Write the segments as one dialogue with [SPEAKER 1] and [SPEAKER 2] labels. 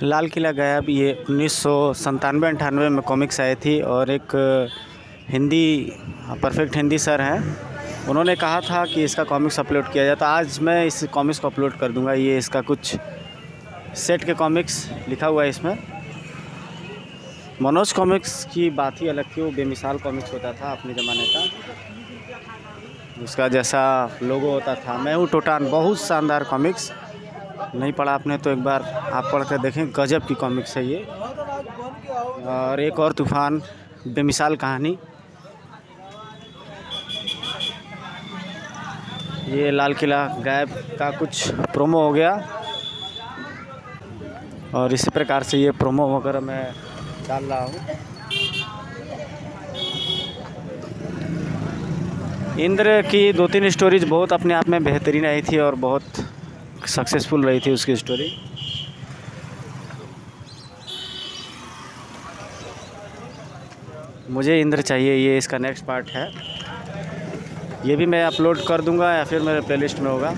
[SPEAKER 1] लाल किला गायब ये 1997-98 में कॉमिक्स आई थी और एक हिंदी परफेक्ट हिंदी सर हैं, उन्होंने कहा था कि इसका कॉमिक्स अपलोड किया जाए। तो आज मैं इस कॉमिक्स को अपलोड कर दूंगा। ये इसका कुछ सेट के कॉमिक्स लिखा हुआ है इसमें। मनोज कॉमिक्स की बात ही अलग थी, वो बेमिसाल कॉमिक्स होता था अपने ज़माने का, उसका जैसा लोगो होता था। मैं हूँ टोटान, बहुत शानदार कॉमिक्स। नहीं पढ़ा आपने तो एक बार आप पढ़ कर देखें, गजब की कॉमिक्स है ये। और एक और तूफ़ान, बेमिसाल कहानी। ये लाल किला गायब का कुछ प्रोमो हो गया और इसी प्रकार से ये प्रोमो वगैरह मैं डाल रहा हूँ। इंद्र की 2-3 स्टोरीज बहुत अपने आप में बेहतरीन आई थी और बहुत सक्सेसफुल रही थी उसकी स्टोरी। मुझे इंद्र चाहिए, ये इसका नेक्स्ट पार्ट है। ये भी मैं अपलोड कर दूंगा या फिर मेरे प्लेलिस्ट में होगा।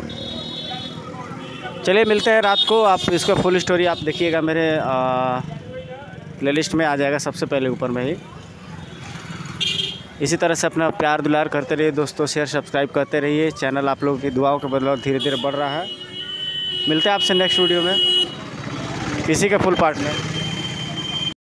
[SPEAKER 1] चलिए मिलते हैं रात को। आप इसका फुल स्टोरी आप देखिएगा, मेरे प्लेलिस्ट में आ जाएगा सबसे पहले ऊपर में ही। इसी तरह से अपना प्यार दुलार करते रहिए दोस्तों, शेयर सब्सक्राइब करते रहिए। चैनल आप लोगों की दुआओं के बदौलत धीरे धीरे बढ़ रहा है। मिलते हैं आपसे नेक्स्ट वीडियो में किसी के फुल पार्ट में।